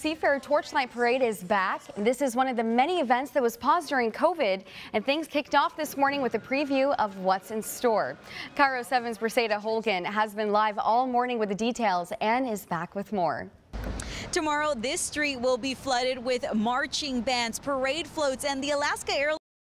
Seafair Torchlight Parade is back. This is one of the many events that was paused during COVID, and things kicked off this morning with a preview of what's in store. Kiro 7's Briseda Holgan has been live all morning with the details and is back with more. Tomorrow, this street will be flooded with marching bands, parade floats, and the Alaska Airlines